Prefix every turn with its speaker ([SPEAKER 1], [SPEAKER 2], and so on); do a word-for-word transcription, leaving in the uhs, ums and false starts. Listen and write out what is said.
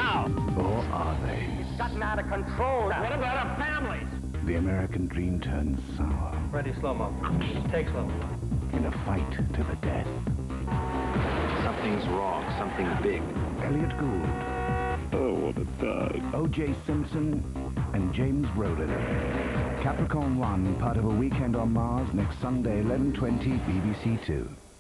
[SPEAKER 1] now.
[SPEAKER 2] Or are they?
[SPEAKER 1] It's gotten out of control now. What about our families?
[SPEAKER 2] The American dream turns sour.
[SPEAKER 3] Ready, slow-mo. Take slow-mo.
[SPEAKER 2] In a fight to the death.
[SPEAKER 4] Something's wrong, something big.
[SPEAKER 2] Elliot Gould.
[SPEAKER 5] Oh, what a dog.
[SPEAKER 2] O J Simpson and James Roden. Capricorn one, part of A Weekend on Mars, next Sunday, eleven twenty, B B C two.